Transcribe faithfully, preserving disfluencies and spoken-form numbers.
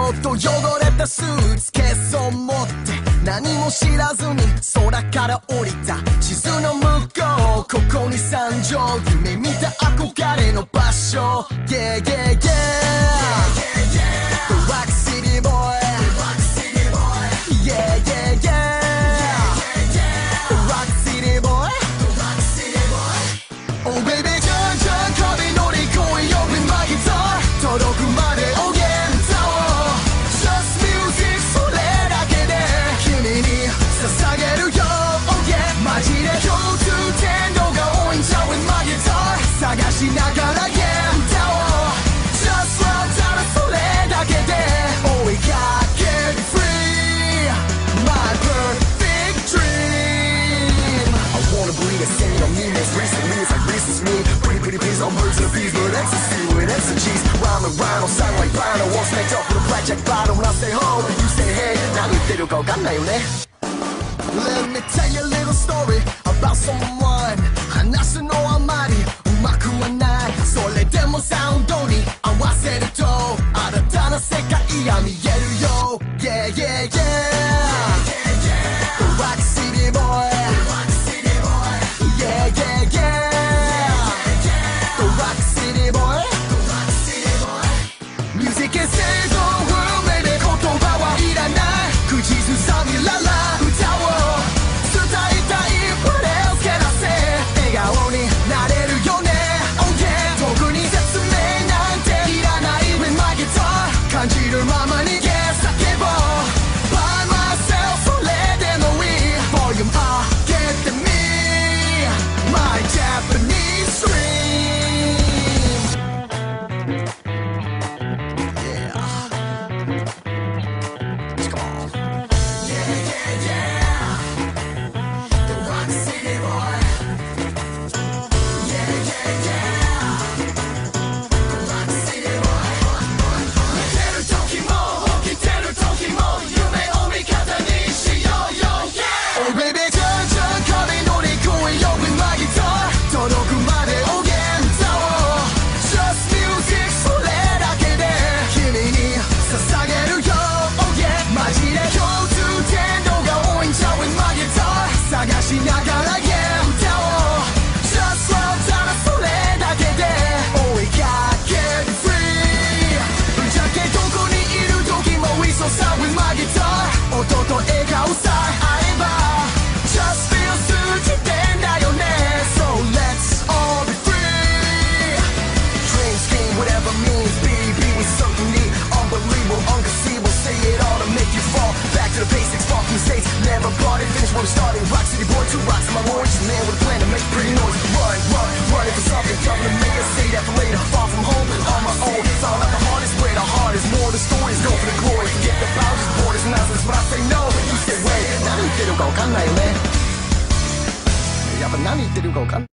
ょっと汚れたスーツケースを持って何も知らずに空から降りた地図の向こうここに山上夢見た憧れの場所 Yeah yeah yeah Rock City boy Yeah yeah yeah Rock City boy Oh baby じゃんじゃん壁乗り越えよ With my guitar 届くまでおげんたを Just music それだけで君に捧げるよ Oh yeah マジで共通点度が多いんちゃう With my guitar 探しながら Yeah 歌おう Just love ただそれだけで追いかける Free My perfect dream I wanna believe that saying on me makes recently it's like this is me Pretty pretty please I'm birds and bees but ecstasy with exegees Rhyme and rhyme don't sound like Bono All snacked up with a blackjack bottle When I say home you say hey 何言ってるかわかんないよね Let me tell you a little story about someone 話すのあまりうまくはないそれでもサウンドに合わせると新たな世界が見えるよ Yeah yeah yeah Rock City boy Yeah yeah yeah Rock City boy Music is save the world baby 言葉はいらない口ずさみらら歌を伝えたい What else can I say 笑顔になれるよね Oh yeah 特に説明なんていらない With my guitar 感じるままに Yeah 叫ぼう By myself それでもいい Volume 上げてみ My Japanese dream探しながら Yeah 歌おう Just love ただそれだけで追いかける Free ぶっちゃけどこにいる時もいそうさ With my guitar 音と笑顔さ会えば Just feel 通じてんだよね So let's all be free Dream scheme whatever means B B with certainty Unbelievable unconceivable Say it all to make you fall Back to the basics fuck mistakes Never bought it finish what we started Rock City boy two rocks in my orange man with a plan to make pretty noise Run run running for something trouble to make us say that for later Far from home on my own Found out the hardest way the hardest More the stories go for the glory Forget the boundaries borders nonsense But I say no You say wait 何言ってるかわかんないよねやっぱ何言ってるかわかんない